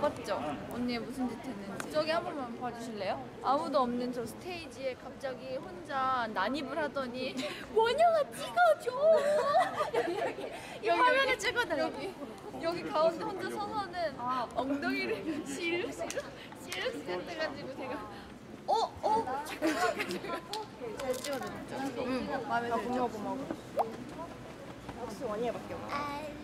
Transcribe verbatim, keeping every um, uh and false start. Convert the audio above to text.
봤죠? 언니가 무슨 짓 했는지. 저기 한 번만 봐주실래요? 아무도 없는 저 스테이지에 갑자기 혼자 난입을 하더니 원영아 찍어줘! 여기, 여기, 이 화면에 찍어달라. 여기, 여기 가운데 혼자 서서는 엉덩이를 시룩시룩 시룩시룩 해가지고 제가 어? 어? 잠깐 잠깐 잠깐 잘 찍어드렸죠? 응 마음에 들죠? 고마워 고마워. 역시 원희의 밖에 없어.